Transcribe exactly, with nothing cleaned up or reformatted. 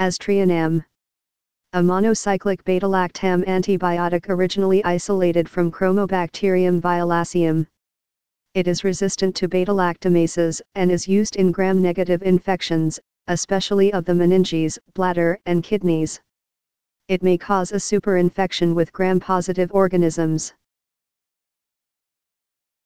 Aztreonam. A monocyclic beta-lactam antibiotic originally isolated from Chromobacterium violaceum. It is resistant to beta-lactamases and is used in gram-negative infections, especially of the meninges, bladder, and kidneys. It may cause a superinfection with gram-positive organisms.